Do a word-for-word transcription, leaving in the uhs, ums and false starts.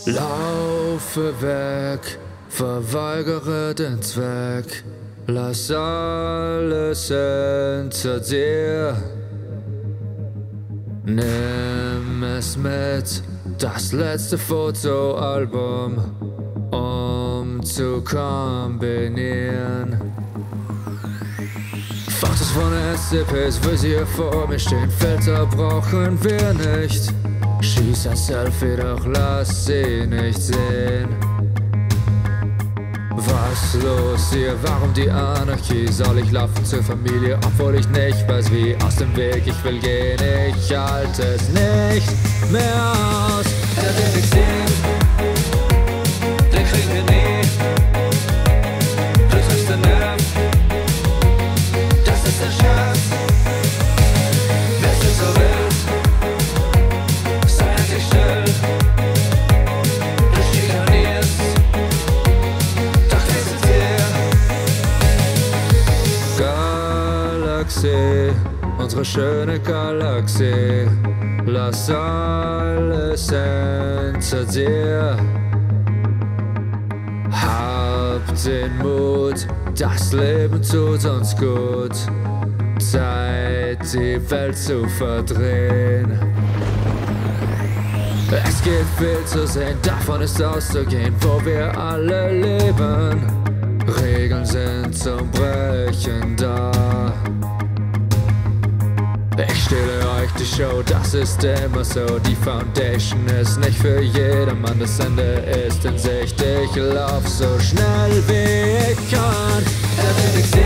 Laufe weg, verweigere den Zweck, lass alles hinter dir. Nimm es mit, das letzte Fotoalbum, um zu kombinieren. Fotos von S C Ps, will sie hier vor mir stehen, Filter brauchen wir nicht. Schieß ein Selfie, doch lass sie nicht sehen. Was los hier, warum die Anarchie? Soll ich laufen zur Familie, obwohl ich nicht weiß wie? Aus dem Weg, ich will gehen, ich halte es nicht mehr aus. Der den ich sehen, den kriegen wir nie. Du triffst den Nerv, das ist der Scherz. Wärst du so wild, sei endlich still. Du schikanierst, doch wir sind hier. Galaxie, unsere schöne Galaxie, lass alles hinter dir. Hab den Mut, das Leben tut uns gut. Zeit, die Welt zu verdrehen. Es gibt viel zu sehen, davon ist auszugehen, wo wir alle leben. Regeln sind zum Brechen da. Ich stehle euch die Show, das ist immer so. Die Foundation ist nicht für jedermann, das Ende ist in Sicht. Ich lauf so schnell wie ich kann.